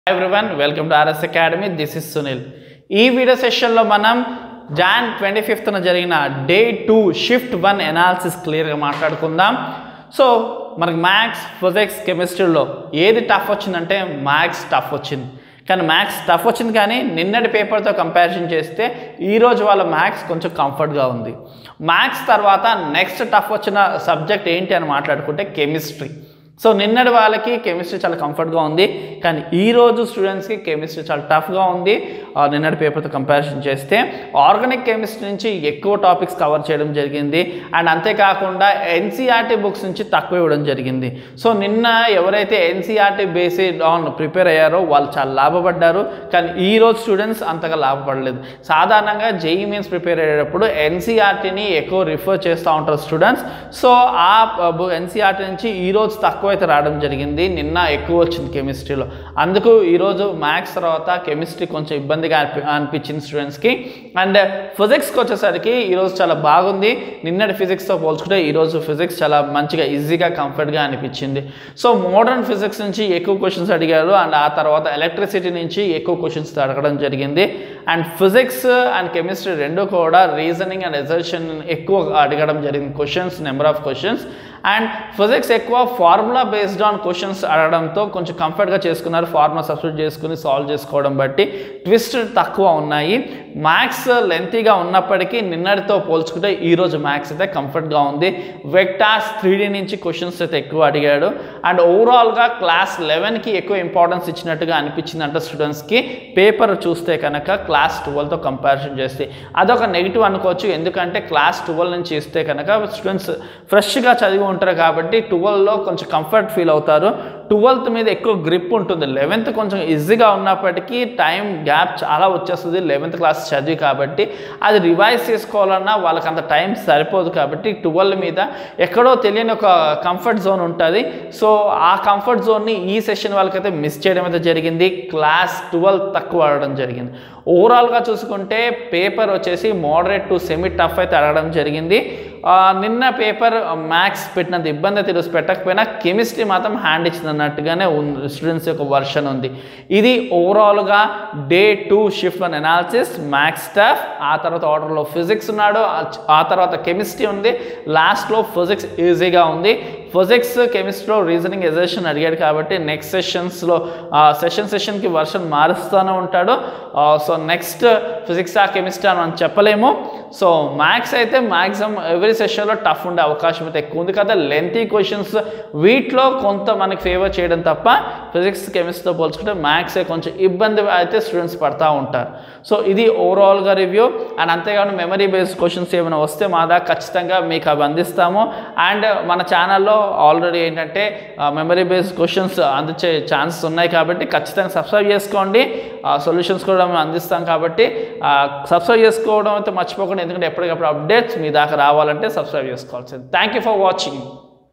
Hi everyone, welcome to RS Academy. This is Sunil. ఈ video సెషన్లో మనం Jan 25th జరిగిన డే 2 షిఫ్ట్ 1 అనాలిసిస్ క్లియర్గా మాట్లాడుకుందాం. సో మనకి మ్యాథ్స్, ఫిజిక్స్, కెమిస్ట్రీలో ఏది టఫ్ వచ్చిందంటే మ్యాథ్స్ టఫ్ వచ్చింది. కానీ మ్యాథ్స్ టఫ్ వచ్చింది, కానీ నిన్నటి పేపర్తో కంపారిజన్ చేస్తే ఈరోజు వాళ్ళ మ్యాథ్స్ కొంచెం కంఫర్ట్గా ఉంది. మ్యాథ్స్ తర్వాత నెక్స్ట్ టఫ్ వచ్చిన సబ్జెక్ట్ ఏంటి అని మాట్లాడుకుంటే కెమిస్ట్రీ. సో నిన్నటి వాళ్ళకి కెమిస్ట్రీ చాలా కంఫర్ట్గా ఉంది, కానీ ఈరోజు స్టూడెంట్స్కి కెమిస్ట్రీ చాలా టఫ్గా ఉంది. నిన్నటి పేపర్తో కంపారిజన్ చేస్తే ఆర్గానిక్ కెమిస్ట్రీ నుంచి ఎక్కువ టాపిక్స్ కవర్ చేయడం జరిగింది, అండ్ అంతేకాకుండా ఎన్సీఆర్టీ బుక్స్ నుంచి తక్కువ ఇవ్వడం జరిగింది. సో నిన్న ఎవరైతే ఎన్సీఆర్టీ బేస్డ్ ఆన్ ప్రిపేర్ అయ్యారో వాళ్ళు చాలా లాభపడ్డారు, కానీ ఈరోజు స్టూడెంట్స్ అంతగా లాభపడలేదు. సాధారణంగా జేఈ మీన్స్ ప్రిపేర్ అయ్యేటప్పుడు ఎన్సీఆర్టీని ఎక్కువ రిఫర్ చేస్తూ ఉంటారు స్టూడెంట్స్. సో ఆ ఎన్సీఆర్టీ నుంచి ఈరోజు తక్కువ అయితే రావడం జరిగింది, నిన్న ఎక్కువ వచ్చింది కెమిస్ట్రీలో. అందుకు ఈరోజు మ్యాథ్స్ తర్వాత కెమిస్ట్రీ కొంచెం ఇబ్బందిగా అనిపించింది స్టూడెంట్స్కి. అండ్ ఫిజిక్స్కి వచ్చేసరికి ఈరోజు చాలా బాగుంది. నిన్నటి ఫిజిక్స్తో పోల్చుకుంటే ఈరోజు ఫిజిక్స్ చాలా మంచిగా ఈజీగా కంఫర్ట్గా అనిపించింది. సో మోడర్న్ ఫిజిక్స్ నుంచి ఎక్కువ క్వశ్చన్స్ అడిగారు, అండ్ ఆ తర్వాత ఎలక్ట్రిసిటీ నుంచి ఎక్కువ క్వశ్చన్స్ అడగడం జరిగింది. అండ్ ఫిజిక్స్ అండ్ కెమిస్ట్రీ రెండు కూడా రీజనింగ్ అండ్ అసర్షన్ ఎక్కువ అడగడం జరిగింది, questions, number of questions. And physics ఎక్కువ ఫార్ములా బేస్డ్ ఆన్ క్వశ్చన్స్ అడగడంతో కొంచెం కంఫర్ట్గా చేసుకున్నారు, ఫార్ములా సబ్స్టిట్యూట్ చేసుకుని సాల్వ్ చేసుకోవడం బట్టి ట్విస్ట్ తక్కువ ఉన్నాయి. మ్యాథ్స్ లెంతీగా ఉన్నప్పటికీ నిన్నటితో పోల్చుకుంటే ఈరోజు మ్యాథ్స్ అయితే కంఫర్ట్గా ఉంది. వెక్టార్స్ 3D నుంచి క్వశ్చన్స్ అయితే ఎక్కువ అడిగాడు. అండ్ ఓవరాల్గా క్లాస్ 11కి ఎక్కువ ఇంపార్టెన్స్ ఇచ్చినట్టుగా అనిపించింది అంటే స్టూడెంట్స్కి పేపర్ చూస్తే కనుక క్లాస్ 12తో కంపారిజన్ చేస్తే అదొక నెగిటివ్ అనుకోవచ్చు. ఎందుకంటే క్లాస్ 12 నుంచి ఇస్తే కనుక స్టూడెంట్స్ ఫ్రెష్గా చదివి ఉంటారు కాబట్టి 12లో కొంచెం కంఫర్ట్ ఫీల్ అవుతారు. 12th మీద ఎక్కువ గ్రిప్ ఉంటుంది. 11th కొంచెం ఈజీగా ఉన్నప్పటికీ టైం గ్యాప్ చాలా వచ్చేస్తుంది 11th క్లాస్ చదివి, కాబట్టి అది రివైజ్ చేసుకోవాలన్నా వాళ్ళకి అంత టైం సరిపోదు. కాబట్టి 12 మీద ఎక్కడో తెలియని ఒక కంఫర్ట్ జోన్ ఉంటుంది. సో ఆ కంఫర్ట్ జోన్ని ఈ సెషన్ వాళ్ళకైతే మిస్ చేయడం అయితే జరిగింది. క్లాస్ 12 తక్కువ అడగడం జరిగింది. ఓవరాల్గా చూసుకుంటే పేపర్ వచ్చేసి మోడరేట్ టు సెమీ టఫ్ అయితే అడగడం జరిగింది. నిన్న పేపర్ మ్యాథ్స్ పెట్టినంత ఇబ్బంది అయితే ఈరోజు పెట్టకపోయినా కెమిస్ట్రీ మాత్రం హ్యాండ్ ఇచ్చింది అన్నట్టుగానే స్టూడెంట్స్ యొక్క వర్షన్ ఉంది. ఇది ఓవరాల్గా day 2 shift 1 analysis. Maths tough, ఆ తర్వాత ఆర్డర్లో ఫిజిక్స్ ఉన్నాడు, ఆ తర్వాత కెమిస్ట్రీ ఉంది, లాస్ట్లో ఫిజిక్స్ ఈజీగా ఉంది. ఫిజిక్స్, కెమిస్ట్రీలో రీజనింగ్ ఎజర్షన్ అడిగాడు కాబట్టి నెక్స్ట్ సెషన్స్లో సెషన్కి వర్షన్ మారుస్తూనే ఉంటాడు. సో నెక్స్ట్ ఫిజిక్స్ ఆ కెమిస్ట్రీ అని మనం చెప్పలేము. సో మ్యాథ్స్ అయితే మ్యాక్సిమం ఎవ్రీ సెషన్లో టఫ్ ఉండే అవకాశం అయితే ఎక్కువ ఉంది కదా. లెంతీ క్వశ్చన్స్ వీటిలో కొంత మనకి ఫేవర్ చేయడం తప్ప ఫిజిక్స్, కెమిస్ట్రీతో పోల్చుకుంటే మ్యాథ్సే కొంచెం ఇబ్బంది అయితే స్టూడెంట్స్ పడతా ఉంటారు. సో ఇది ఓవరాల్గా రివ్యూ. అండ్ అంతేకాకుండా మెమరీ బేస్డ్ క్వశ్చన్స్ ఏమైనా వస్తే మా దాకా ఖచ్చితంగా మీకు అవి అందిస్తాము. అండ్ మన ఛానల్లో ఆల్రెడీ ఏంటంటే మెమరీ బేస్డ్ క్వశ్చన్స్ అందించే ఛాన్సెస్ ఉన్నాయి కాబట్టి ఖచ్చితంగా సబ్స్క్రైబ్ చేసుకోండి. సొల్యూషన్స్ కూడా మేము అందిస్తాం కాబట్టి సబ్స్క్రైబ్ చేసుకోవడం అయితే మర్చిపోకండి, ఎందుకంటే ఎప్పటికప్పుడు అప్డేట్స్ మీ దాకా రావాలంటే సబ్స్క్రైబ్ చేసుకోవాల్సింది. Thank you for watching.